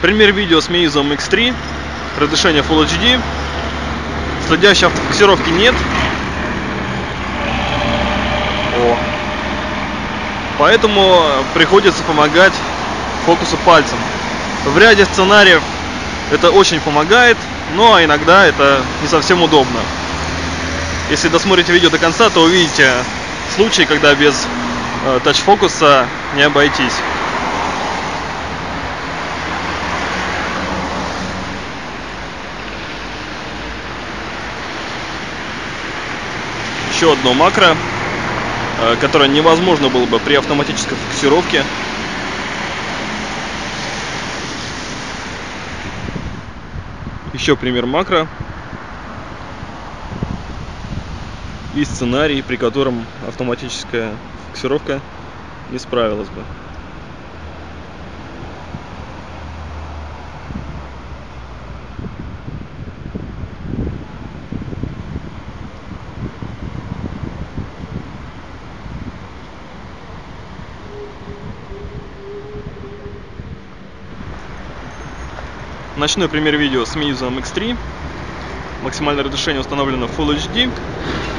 Пример видео с Meizu MX3. Разрешение Full HD. Следящей автофокусировки нет. Поэтому приходится помогать фокусу пальцем. В ряде сценариев это очень помогает, но иногда это не совсем удобно. Если досмотрите видео до конца, то увидите случаи, когда без тач-фокуса не обойтись. Еще одно макро, которое невозможно было бы при автоматической фокусировке. Еще пример макро и сценарий, при котором автоматическая фокусировка не справилась бы. Ночной пример видео с Meizu MX3. Максимальное разрешение установлено Full HD.